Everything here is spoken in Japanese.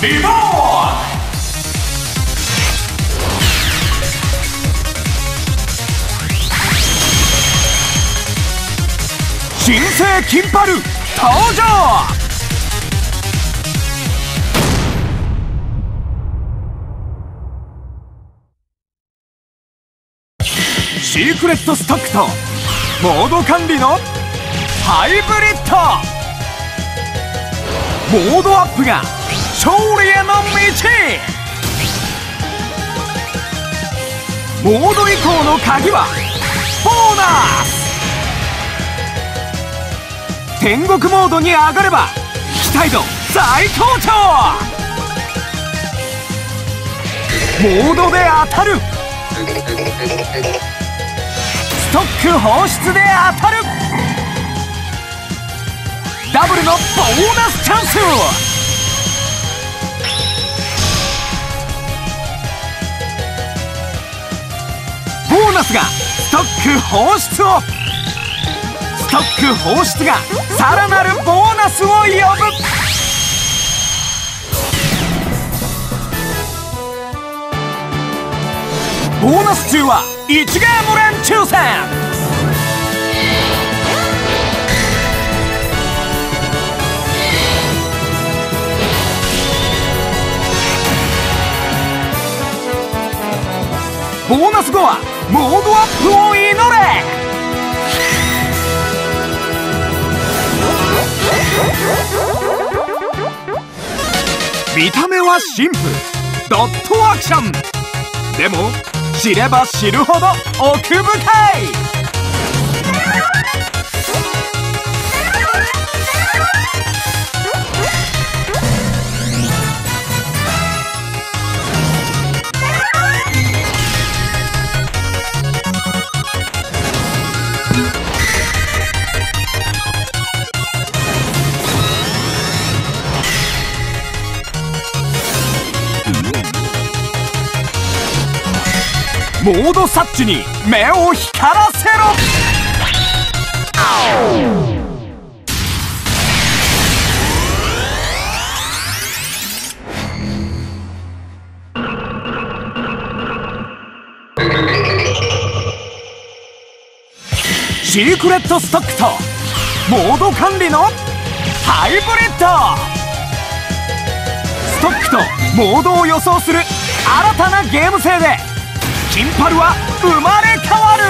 リボーン。新生金パル登場。シークレットストックとモード管理のハイブリッド。モードアップが勝利への道。モード移行の鍵はボーナス。天国モードに上がれば期待度最高潮。モードで当たる。ストック放出で当たる。ダブルのボーナスチャンス。ボーナスがストック放出を。ストック放出がさらなるボーナスを呼ぶ。ボーナス中は1ゲーム連抽選。ボーナス後はモードアップを祈れ。見た目はシンプル、ドットアクション。でも知れば知るほど奥深い。モード察知に目を光らせろ。シークレットストックとモード管理のハイブリッド。ストックとモードを予想する新たなゲーム性で金パルは生まれ変わる。